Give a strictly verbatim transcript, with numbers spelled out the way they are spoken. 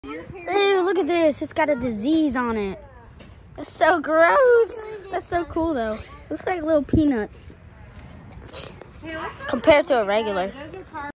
Ew, look at this. It's got a disease on it. That's so gross. That's so cool, though. Looks like little peanuts compared to a regular.